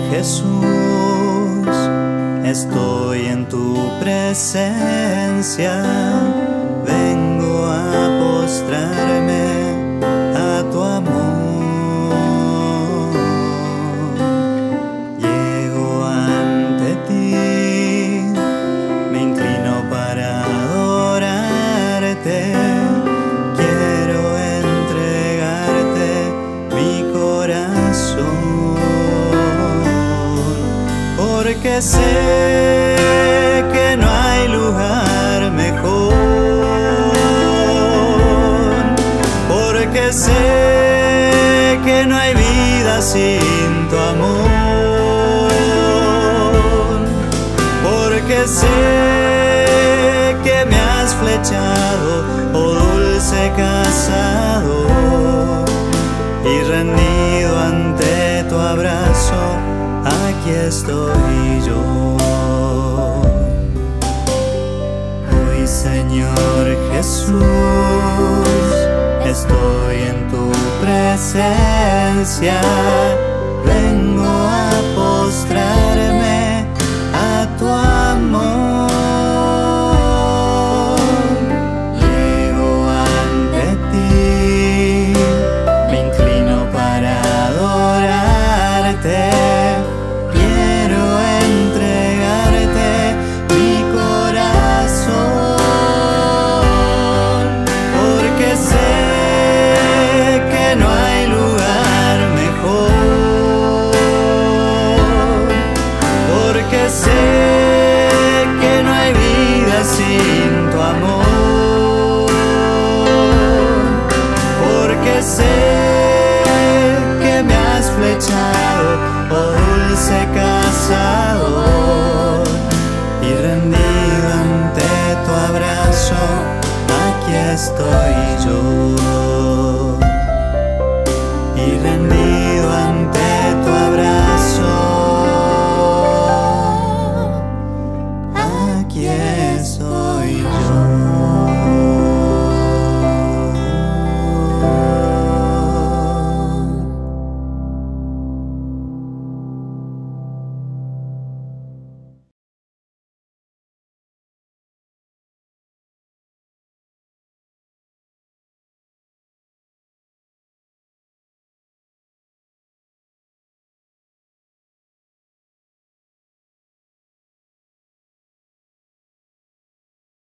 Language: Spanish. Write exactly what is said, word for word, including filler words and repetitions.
Jesús, estoy en tu presencia, vengo a postrarme a tu amor. Llego ante ti, me inclino para adorarte, quiero entregarte mi corazón. Porque sé que no hay lugar mejor, porque sé que no hay vida sin tu amor, porque sé que me has flechado, oh dulce cazador, y rendido ante tu abrazo, aquí estoy yo. Hoy, Señor Jesús, estoy en tu presencia, vengo a